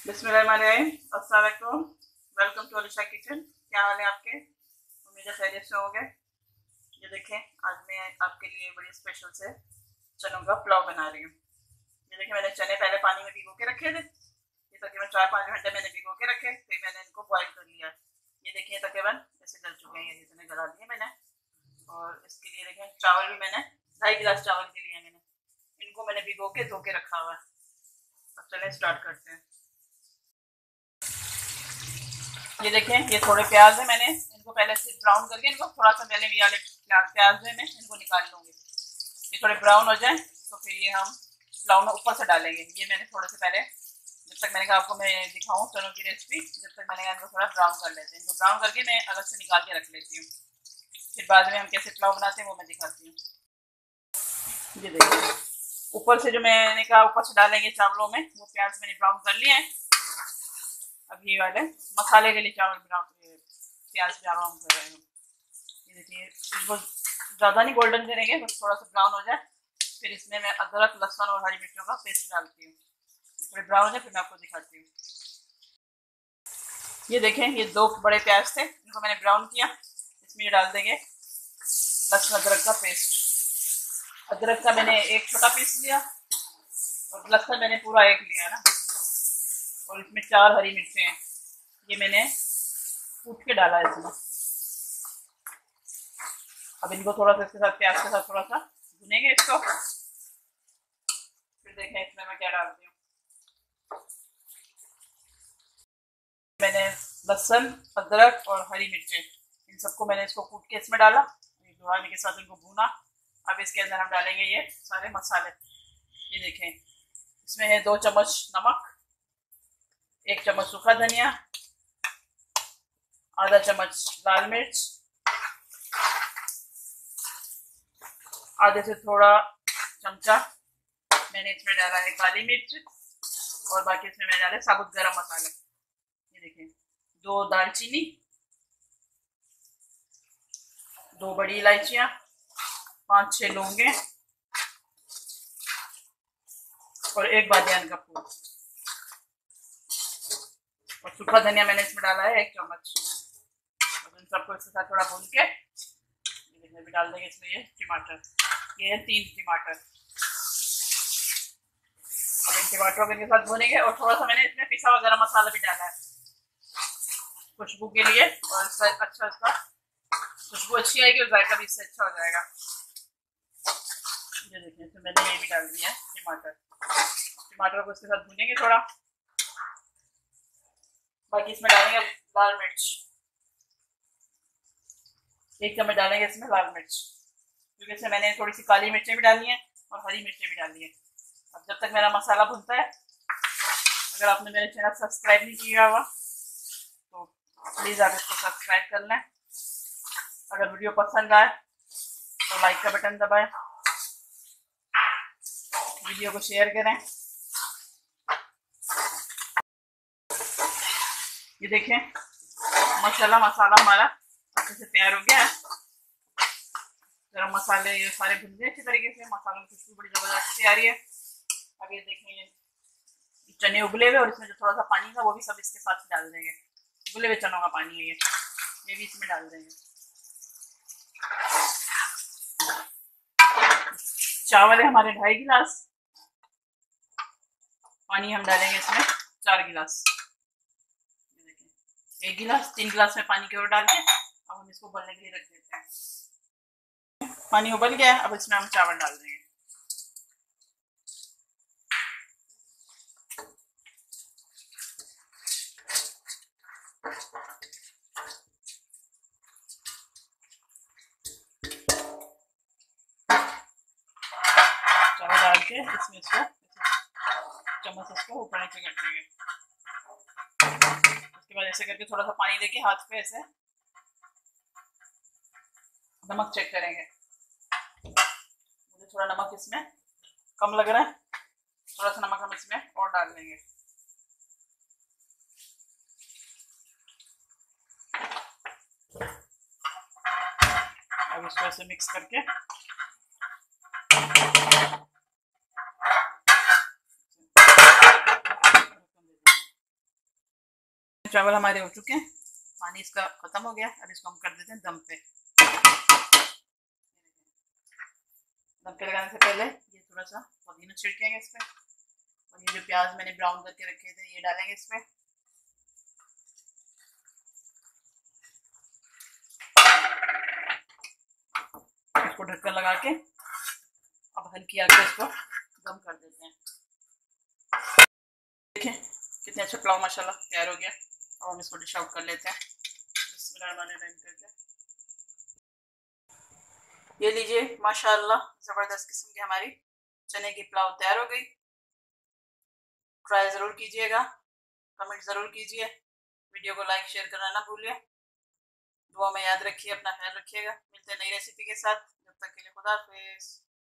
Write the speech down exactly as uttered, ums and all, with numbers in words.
बिस्मिल्लाहिर्रहमानिर्रहीम। अस्सलाम वालेकुम। Welcome to Alisha kitchen. क्या हाल है आपके? उम्मीद है खैरियत से होंगे। ये देखें, आज मैं आपके लिए बड़ी स्पेशल से चनों का पुलाव बना रही हूँ। ये देखें, मैंने चने पहले पानी में भिगो के रखे थे। ये तकरीबन चार पाँच घंटे मैंने भिगो के रखे, फिर मैंने इनको बॉईल कर लिया। ये देखिए तकरीबन ऐसे गल चुके हैं, ये इतने गला दिए मैंने। और इसके लिए देखें, चावल भी मैंने ढाई गिलास चावल के लिए मैंने इनको मैंने भिगो के धो के रखा हुआ है। अब चलें स्टार्ट करते हैं। ये देखें, ये थोड़े प्याज है, मैंने इनको पहले से ब्राउन करके इनको थोड़ा सा मैंने ये वाले प्याज जो है मैं इनको निकाल लूँगी। ये थोड़े ब्राउन हो जाए तो फिर ये हम पुलाव में ऊपर से डालेंगे। ये मैंने थोड़े से पहले, जब तक मैंने कहा आपको मैं दिखाऊँ चनों की रेसिपी, जब तक मैंने कहा इनको थोड़ा ब्राउन कर लेते हैं। इनको ब्राउन करके मैं अलग से निकाल के रख लेती हूँ, फिर बाद में हम कैसे पुलाव बनाते हैं वो मैं दिखाती हूँ। ये देखिए, ऊपर से जो मैंने कहा ऊपर से डालेंगे चावलों में, वो प्याज मैंने ब्राउन कर लिए हैं। अब ये वाले मसाले के लिए चावल प्याज ब्राउन कर रहे हैं। ये देखिए, इसको ज़्यादा नहीं गोल्डन करेंगे, बस थोड़ा सा ब्राउन हो जाए, फिर इसमें मैं अदरक लहसुन और हरी मिर्चों का पेस्ट डालती हूँ। थोड़े ब्राउन हो जाए फिर मैं आपको दिखाती हूँ। ये देखें, ये दो बड़े प्याज थे, इनको मैंने ब्राउन किया। इसमें ये डाल देंगे लहसुन अदरक का पेस्ट। अदरक का मैंने एक छोटा पीस लिया और लहसुन मैंने पूरा एक लिया ना, और इसमें चार हरी मिर्चें हैं, ये मैंने कूट के डाला है इसमें। अब इनको थोड़ा सा इसके साथ प्याज के साथ थोड़ा सा भुनेंगे इसको, फिर देखें इसमें मैं क्या डालती हूँ। मैंने लहसुन अदरक और हरी मिर्चें इन सबको मैंने इसको कूट के इसमें डाला, दुहाने के साथ इनको भूना। अब इसके अंदर हम डालेंगे ये सारे मसाले। ये देखें, इसमें है दो चम्मच नमक, एक चम्मच सूखा धनिया, आधा चम्मच लाल मिर्च, आधे से थोड़ा चमचा मैंने इसमें डाला है काली मिर्च, और बाकी इसमें मैंने डाले साबुत गरम मसाले। ये देखें, दो दालचीनी, दो बड़ी इलायचियाँ, पांच छह लौंगे और एक बादियान का फूल, और सूखा धनिया मैंने इसमें डाला है एक चम्मच। इन सबको इसके साथ थोड़ा भून के भी डाल देंगे इसमें ये टमाटर। ये है तीन टमाटर। अब इन टमाटरों को इनके साथ भूनेंगे, और थोड़ा सा मैंने इसमें पिसा हुआ गरम मसाला भी डाला है खुशबू के लिए, और इसका अच्छा इसका खुशबू अच्छी आएगी और जायका भी इससे अच्छा हो जाएगा। ये देखिए, इसमें मैंने ये भी डाल दिया है टमाटर। टमाटर को इसके साथ भूनेंगे थोड़ा। बाकी इसमें डालेंगे लाल मिर्च, एक चम्मच डालेंगे इसमें लाल मिर्च, क्योंकि इसमें मैंने थोड़ी सी काली मिर्चें भी डाली हैं और हरी मिर्चें भी डाली हैं। अब जब तक मेरा मसाला भुनता है, अगर आपने मेरे चैनल सब्सक्राइब नहीं किया हुआ तो प्लीज़ आप इसको सब्सक्राइब कर लें। अगर वीडियो पसंद आए तो लाइक का बटन दबाएं, वीडियो को शेयर करें। ये देखें, मसाला मसाला हमारा अच्छे से तैयार हो गया है। गरम मसाले ये सारे भुन गए अच्छी तरीके से, मसालों की खुशबू बड़ी ज़बरदस्त से आ रही है। अब ये देखें, ये चने उबले हुए, और इसमें जो थोड़ा सा पानी था वो भी सब इसके साथ डाल देंगे। उबले हुए चनों का पानी है ये ये भी इसमें डाल देंगे। चावल है हमारे ढाई गिलास, पानी हम डालेंगे इसमें चार गिलास। एक गिलास तीन गिलास में पानी की ओर डाल के अब हम इसको उबलने के लिए रख देते हैं। पानी उबल गया, अब इसमें हम चावल डाल देंगे। चावल डाल के इसमें इसको चम्मच इसको ऊपर नीचे कर देंगे। उसके बाद ऐसे करके थोड़ा सा पानी देके हाथ पे ऐसे नमक चेक करेंगे। मुझे थोड़ा नमक इसमें कम लग रहा है, थोड़ा सा नमक हम इसमें और डाल देंगे। अब इसको ऐसे मिक्स करके चावल हमारे हो चुके हैं, पानी इसका खत्म हो गया। अब इसको हम कर देते हैं दम पे। दम पे लगाने से पहले ये थोड़ा सा पुदीना छिड़केंगे इस पे, और ये जो प्याज मैंने ब्राउन करके रखे थे ये डालेंगे इसमें। इसको ढक्कन लगा के अब हल्की आग पे इसको दम कर देते हैं। देखिए कितने अच्छा पुलाव माशाल्लाह तैयार हो गया। अब हम इसको डिश आउट कर लेते हैं बिस्मिल्लाहिर्रहमानिर्रहीम करके। ये लीजिए माशाल्लाह ज़बरदस्त किस्म की हमारी चने की पुलाव तैयार हो गई। ट्राई ज़रूर कीजिएगा, कमेंट ज़रूर कीजिए, वीडियो को लाइक शेयर करना ना भूलिए। दुआ में याद रखिए, अपना ख्याल रखिएगा। मिलते हैं नई रेसिपी के साथ, जब तक के लिए खुदा हाफिज़।